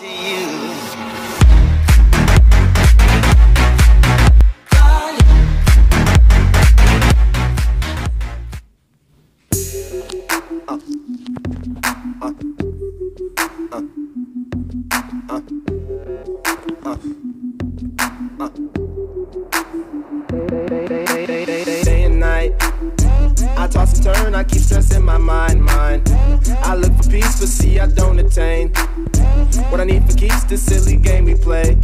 Day and night, I toss and turn, I keep stressing my mind. I look for peace, but see I don't attain. What I need for keeps this silly game we play.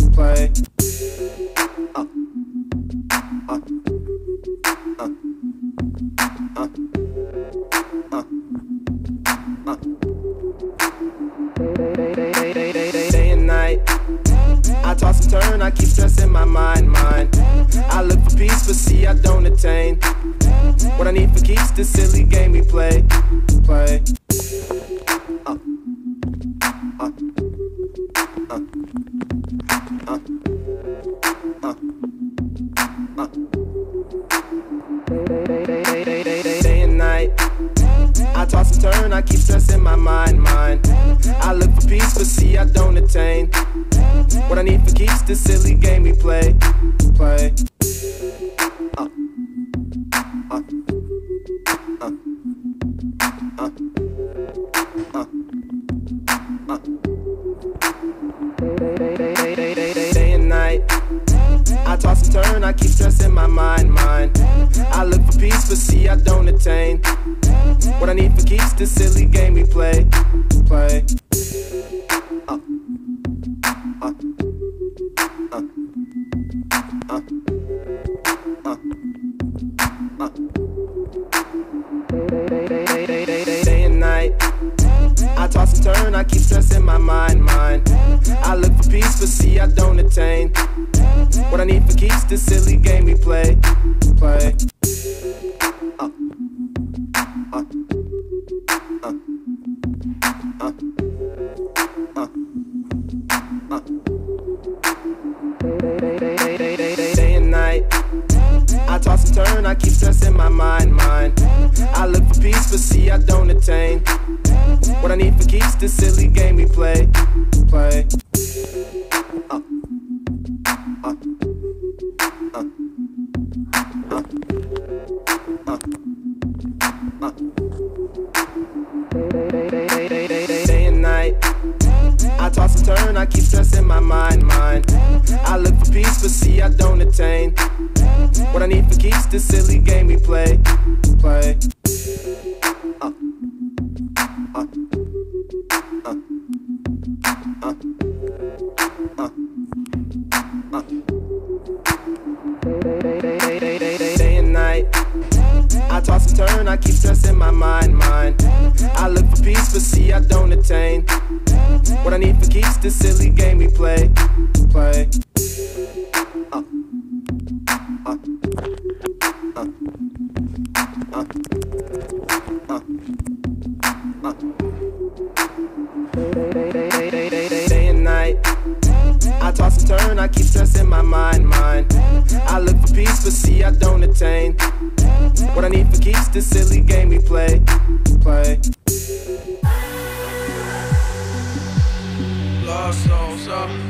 Day and night, I toss and turn, I keep stressing my mind. I look for peace, but see I don't attain. What I need for keeps this silly game we play. Day and night, I toss and turn, I keep stressing my mind. I look for peace, but see I don't attain. What I need for keeps this silly game we play. Day and night, I toss and turn, I keep stressing my mind. I look for peace, but see I don't attain. What I need for keeps this silly game we play. Day and night, I toss and turn, I keep stressing my mind. I look for peace, but see I don't attain. What I need for keeps this silly game we play. Day and night, I toss and turn, I keep stressing my mind. I look for peace, but see I don't attain. What I need for keeps this silly game we play. Day and night, I toss and turn, I keep stressing my mind. I look for peace, but see I don't attain. What I need for keeps this silly game we play. Day and night, I toss and turn, I keep stressing my mind. I look for peace, but see I don't attain. What I need for keeps this silly game we play. Day and night, I toss and turn, I keep stressing my mind. I look for peace, but see I don't attain. What I need for keeps this silly game we play. Lost souls,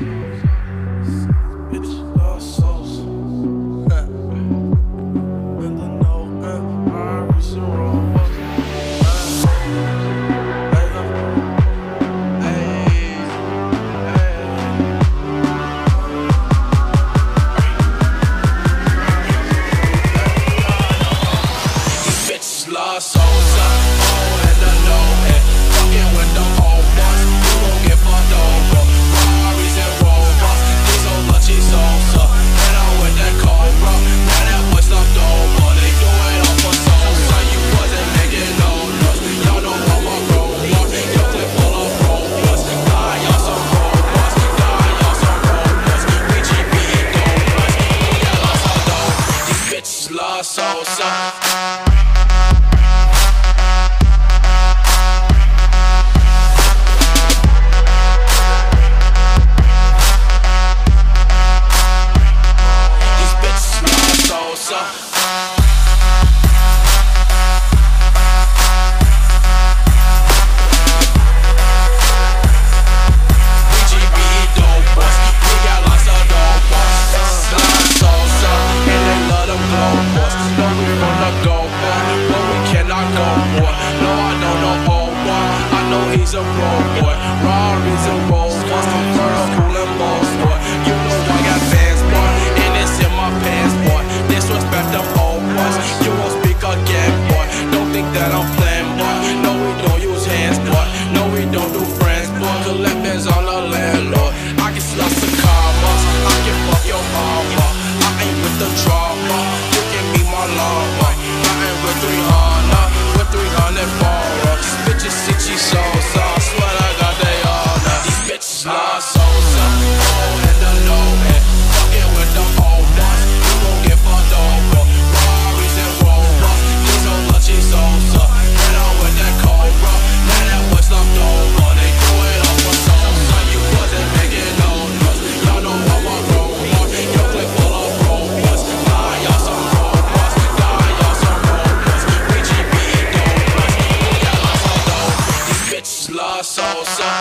bitch, lost souls. In the know, I reach the wrong. Lost souls, oh, and I know it. Fucking with the old ones, you gon' get fucked over. Ferraris and Rolls. left hands on the landlord. I get lots of commas, I can fuck your mama. I ain't with the drama, you can be my llama. I ain't with 300, with 300 baller. These bitches see cheese sauce, I swear I got they all now. These bitches love Sosa, oh and the low head. Fucking with the old ones, you gon' get fucked over. Rarries and Rovers, these old lunchy Sosa. And I'm with that Cobra, now that what's left over. They do it all for Sosa, you wasn't making no noise. Y'all know I'm a robot, your clip full of robots. God, y'all some robots, God, y'all some robots. BGB dope plus, we got lots of dope. These bitches love Sosa.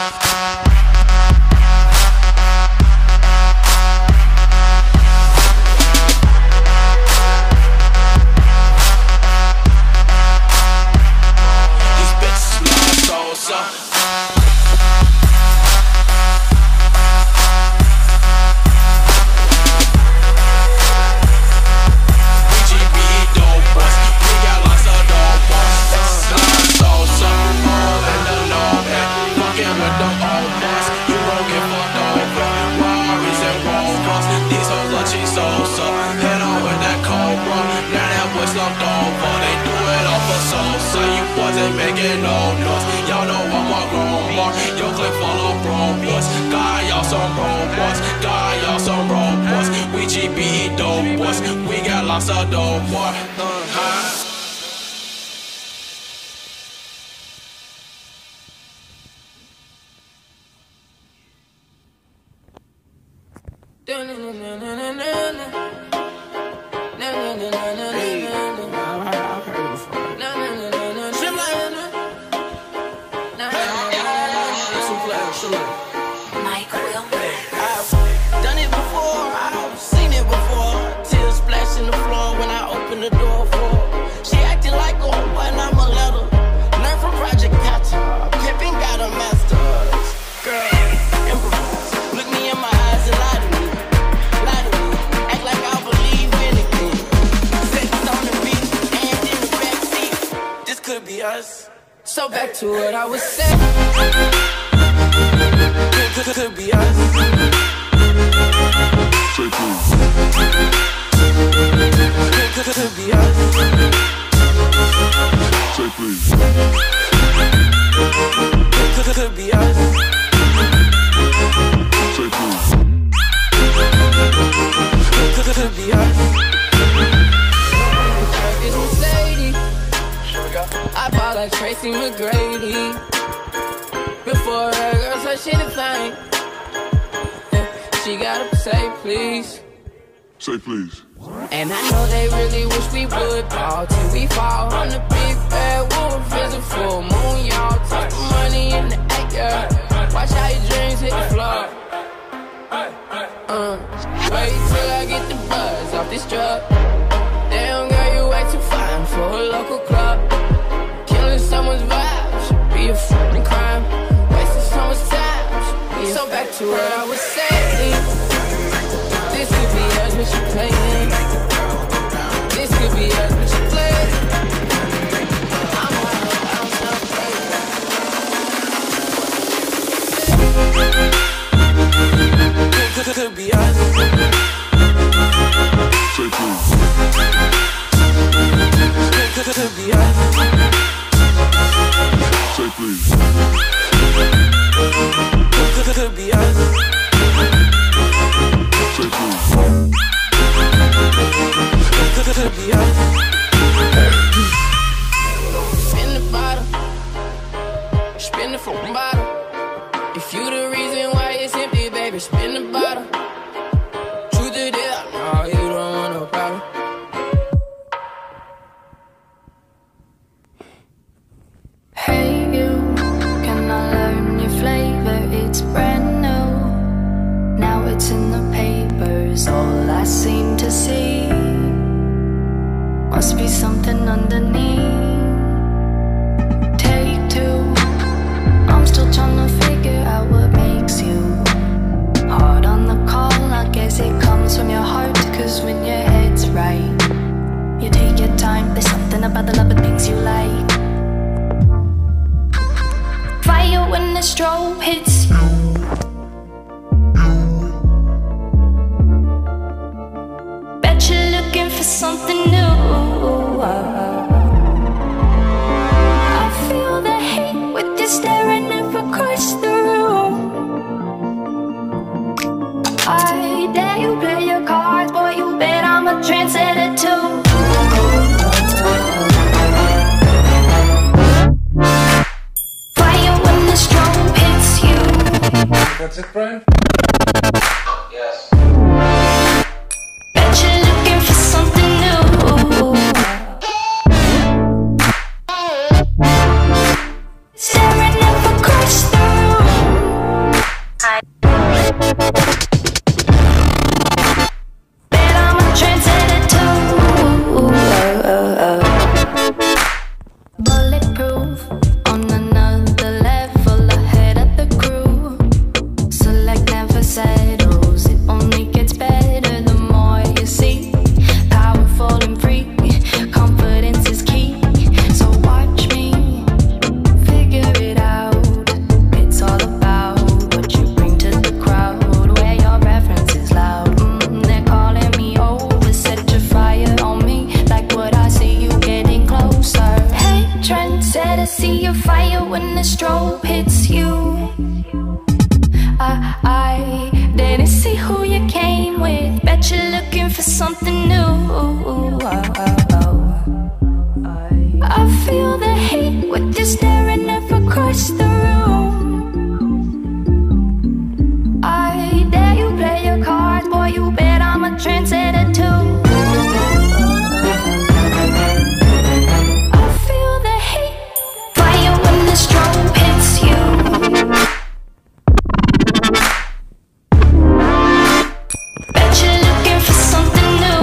Making no noise, y'all know I'm a grown mark. Your clip full of robots, God, y'all some robots. God, y'all some robots. We GBE dope boys, we got lots of dope boy. So back to what I was saying. Could be us. Say please. Could be us. Say please. Could be us. Say please. Could be us. It's Mercedes. I bought like Tracy McGrady. Before her girl said she the thing, she gotta say please. Say please. And I know they really wish we would ball till we fall on the big bad wolf. Is a full moon, y'all. Talk money in the air. Watch how your dreams hit the floor. Wait till I get the buzz off this drug. Damn girl, you way too fine for a local club. Killing someone's vibe should be a fucking crime. Wasting someone's time should be so back to what I was saying. This could be us when she playing. This could be us when she playing. I'm wild, I'm so crazy. Could be us. Say please. Could be us. Say please. Could be us. Say please. Could be us. Spin the bottle. Spin the fucking bottle. If you the reason why it's empty, baby, spin the bottle. Truth it is, no, you don't want no problem. Hey you, can I learn your flavor? It's brand new. Now it's in the papers, all I seem to see. Must be something underneath. Take two. I'm still trying to figure out what makes you hard on Bet you're looking for something new. I feel the hate with you staring up across the room. I dare you play your cards, boy, you bet I'm a trendsetter too. Fire when the strobe hits you. That's it, Brian? Yes. Bet you're looking for something new. Staring up across the room. Bet I'm a trendsetter too. Bulletproof, on another level, ahead of the crew. Select never settles, it only gets better the more you see. Powerful and free, confidence is key. So watch me figure it out. It's all about what you bring to the crowd, where your reference is loud. They're calling me over, set your fire on me, like what I see you getting closer. Hey, trendsetter, see your fire when the strobe hits you. I didn't see who you came with. Bet you're looking for something new. I feel the hate with you staring up across the room. I dare you play your cards, boy, you bet I'm a trendsetter too. I feel the hate, fire when the strobe hits you. Bet you're looking for something new.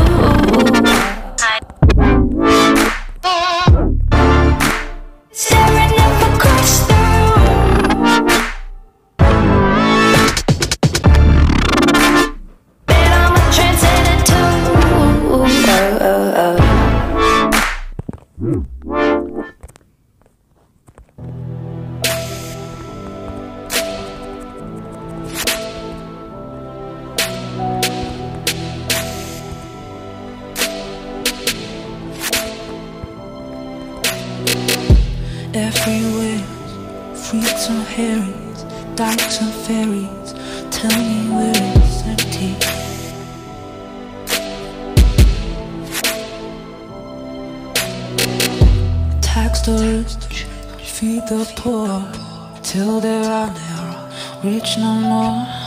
Staring up across the room. Bet I'm a trendsetter too. Everywhere, freaks and Harrys, dykes and fairies. Tell me where it's empty. Tax the rich, feed the poor, till there are no rich no more.